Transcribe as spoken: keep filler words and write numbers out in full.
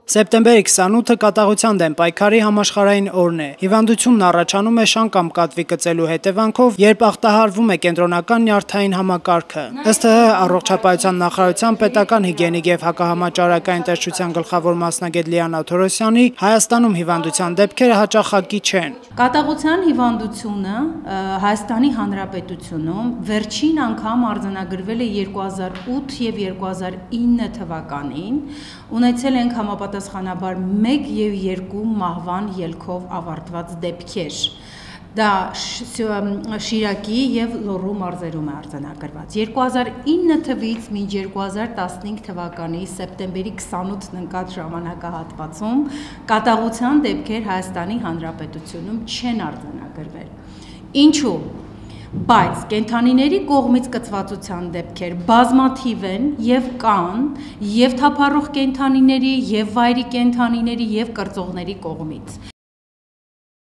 Սեպտեմբերի քսանութը կատաղության դեմ պայքարի համաշխարհային օրն է։ Հիվանդությունն առաջանում է շան կամ կատվի կծելու հետևանքով, երբ ախտահարվում է կենտրոնական նյարդային համակարգը։ Ըստ ՀՀ առողջապահության նախարարության պետական հիգիենիկ եւ հակահամաճարակային տեսչության գլխավոր մասնագետ Լիանա Թորոսյանի, Հայաստանում հիվանդության դեպքերը հաճախակի չեն։ Կատաղության հիվանդությունը Հայաստանի Հանրապետությունում վերջին անգամ արձանագրվել է երկու հազար ութ եւ երկու հազար ինը թվականին, ունեցել ենք համապատասխանաբար մեկ եւ երկու մահվան ելքով ավարտված դեպքեր։ Դա Շիրակի եւ Լոռու մարզերում է արձանագրված։ երկու հազար ինը թվականից մինչ երկու հազար տասնհինգ թվականի սեպտեմբերի քսանութն ընկած ժամանակահատվածում կատաղության դեպքեր Հայաստանի Հանրապետությունում չեն արձանագրվել։ Ինչու՞։ Բայց կենդանիների կողմից կծվածության դեպքեր բազմաթիվ են եւ կան եւ թափառող կենդանիների եւ վայրի կենդանիների եւ կրծողների կողմից։